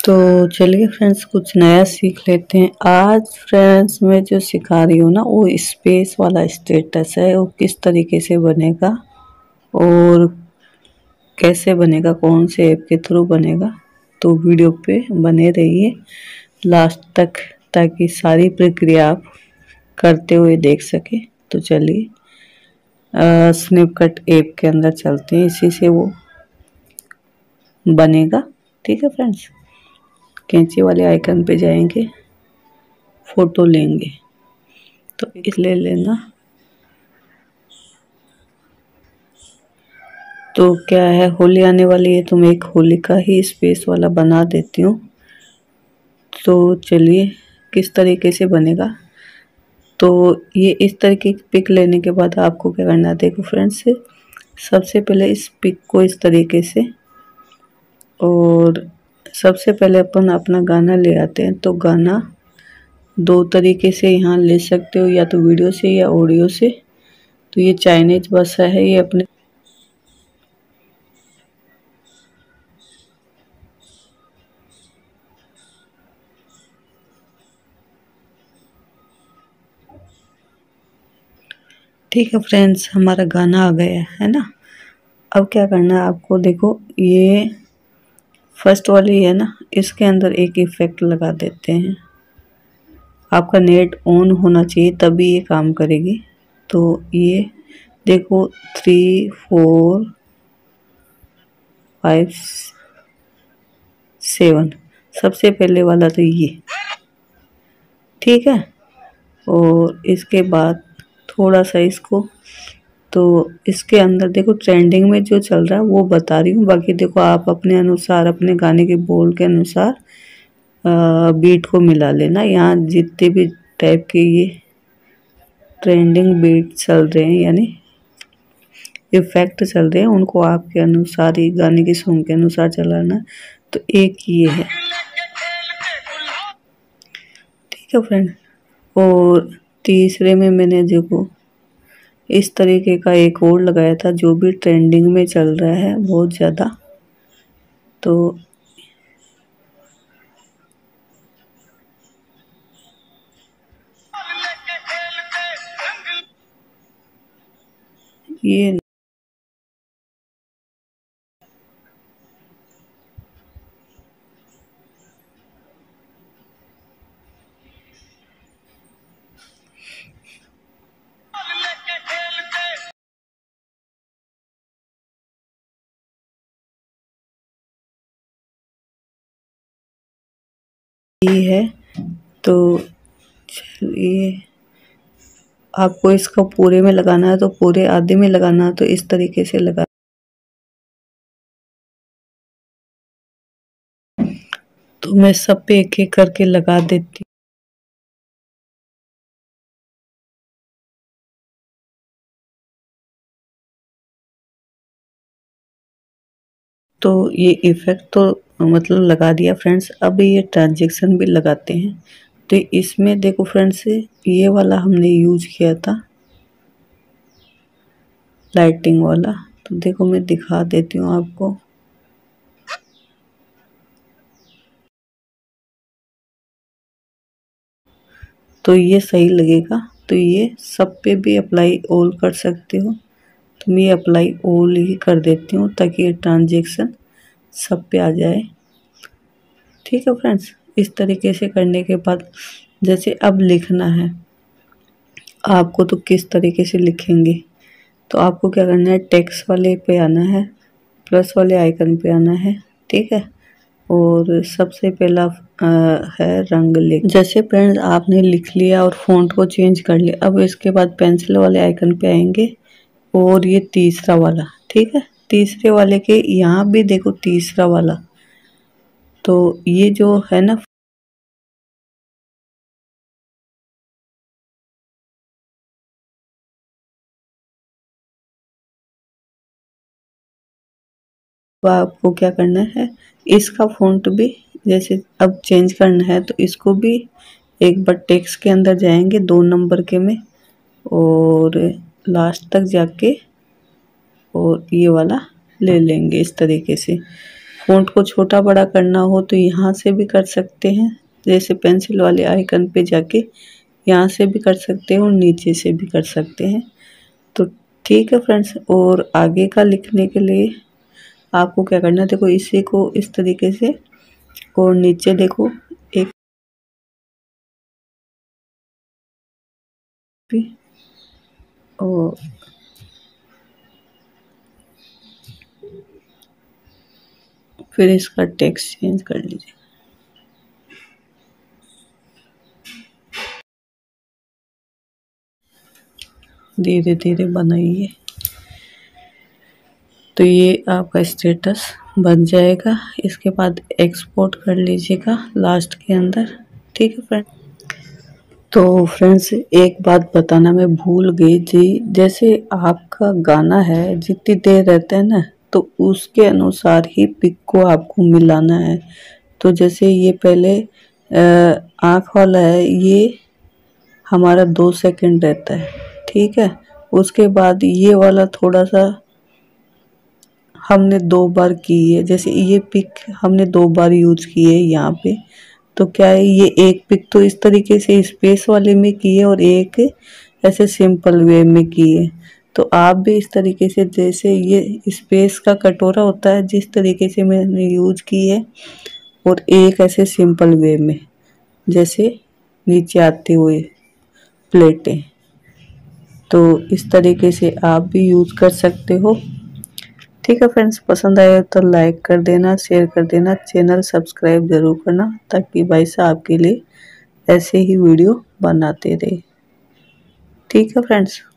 तो चलिए फ्रेंड्स कुछ नया सीख लेते हैं। आज फ्रेंड्स मैं जो सिखा रही हूँ ना वो स्पेस वाला स्टेटस है। वो किस तरीके से बनेगा और कैसे बनेगा, कौन से ऐप के थ्रू बनेगा, तो वीडियो पे बने रहिए लास्ट तक ताकि सारी प्रक्रिया आप करते हुए देख सके। तो चलिए स्नैपकट ऐप के अंदर चलते हैं, इसी से वो बनेगा। ठीक है फ्रेंड्स, कैंची वाले आइकन पे जाएंगे, फोटो लेंगे तो इस ले लेना। तो क्या है, होली आने वाली है तो मैं एक होली का ही स्पेस वाला बना देती हूँ। तो चलिए किस तरीके से बनेगा। तो ये इस तरीके की पिक लेने के बाद आपको क्या करना है, देखो फ्रेंड्स, सबसे पहले इस पिक को इस तरीके से, और सबसे पहले अपन अपना गाना ले आते हैं। तो गाना दो तरीके से यहाँ ले सकते हो, या तो वीडियो से या ऑडियो से। तो ये चाइनीज भाषा है, ये अपने ठीक है फ्रेंड्स, हमारा गाना आ गया है ना। अब क्या करना है आपको, देखो ये फर्स्ट वाली है ना, इसके अंदर एक इफेक्ट लगा देते हैं। आपका नेट ऑन होना चाहिए तभी ये काम करेगी। तो ये देखो 3 4 5 7 सबसे पहले वाला तो ये ठीक है। और इसके बाद थोड़ा सा इसको, तो इसके अंदर देखो ट्रेंडिंग में जो चल रहा है वो बता रही हूँ। बाकी देखो आप अपने अनुसार, अपने गाने के बोल के अनुसार बीट को मिला लेना। यहाँ जितने भी टाइप के ये ट्रेंडिंग बीट चल रहे हैं यानी इफेक्ट चल रहे हैं, उनको आपके अनुसार ही गाने की सॉन्ग के अनुसार चलाना। तो एक ये है, ठीक है फ्रेंड। और तीसरे में मैंने देखो इस तरीके का एक और लगाया था जो भी ट्रेंडिंग में चल रहा है बहुत ज़्यादा। तो ये है। तो चलिए आपको इसको पूरे में लगाना है तो पूरे आधे में लगाना है, तो इस तरीके से लगा। तो मैं सब पे एक एक करके लगा देती। तो ये इफेक्ट तो मतलब लगा दिया फ्रेंड्स। अब ये ट्रांजेक्शन भी लगाते हैं। तो इसमें देखो फ्रेंड्स, ये वाला हमने यूज किया था लाइटिंग वाला। तो देखो मैं दिखा देती हूँ आपको। तो ये सही लगेगा। तो ये सब पे भी अप्लाई ऑल कर सकते हो। तो मैं अप्लाई ऑल ही कर देती हूँ ताकि ये ट्रांजेक्शन सब पे आ जाए। ठीक है फ्रेंड्स, इस तरीके से करने के बाद जैसे अब लिखना है आपको, तो किस तरीके से लिखेंगे। तो आपको क्या करना है, टेक्स्ट वाले पे आना है, प्लस वाले आइकन पे आना है, ठीक है। और सबसे पहला है रंग लिख। जैसे फ्रेंड्स आपने लिख लिया और फ़ॉन्ट को चेंज कर लिया। अब इसके बाद पेंसिल वाले आइकन पे आएंगे और ये तीसरा वाला, ठीक है। तीसरे वाले के यहाँ भी देखो तीसरा वाला। तो ये जो है ना, तो आपको क्या करना है, इसका फ़ॉन्ट भी जैसे अब चेंज करना है। तो इसको भी एक बार टेक्स्ट के अंदर जाएंगे 2 नंबर के में, और लास्ट तक जाके और ये वाला ले लेंगे इस तरीके से। फ़ॉन्ट को छोटा बड़ा करना हो तो यहाँ से भी कर सकते हैं, जैसे पेंसिल वाले आइकन पे जाके यहाँ से भी कर सकते हैं और नीचे से भी कर सकते हैं। तो ठीक है फ्रेंड्स, और आगे का लिखने के लिए आपको क्या करना है, देखो इसी को इस तरीके से और नीचे देखो एक भी और फिर इसका टेक्स्ट चेंज कर लीजिए। धीरे धीरे बनाइए तो ये आपका स्टेटस बन जाएगा। इसके बाद एक्सपोर्ट कर लीजिएगा लास्ट के अंदर। ठीक है फ्रेंड। तो फ्रेंड्स एक बात बताना मैं भूल गई थी, जैसे आपका गाना है जितनी देर रहता है ना, तो उसके अनुसार ही पिक को आपको मिलाना है। तो जैसे ये पहले आँख वाला है, ये हमारा 2 सेकंड रहता है, ठीक है। उसके बाद ये वाला थोड़ा सा हमने 2 बार की है, जैसे ये पिक हमने 2 बार यूज की है यहाँ पे। तो क्या है, ये एक पिक तो इस तरीके से स्पेस वाले में की है और एक ऐसे सिंपल वे में की है। तो आप भी इस तरीके से, जैसे ये स्पेस का कटोरा होता है जिस तरीके से मैंने यूज की है, और एक ऐसे सिंपल वे में जैसे नीचे आते हुए प्लेटें, तो इस तरीके से आप भी यूज कर सकते हो। ठीक है फ्रेंड्स, पसंद आया तो लाइक कर देना, शेयर कर देना, चैनल सब्सक्राइब जरूर करना, ताकि भाई साहब आपके लिए ऐसे ही वीडियो बनाते रहे। ठीक है फ्रेंड्स।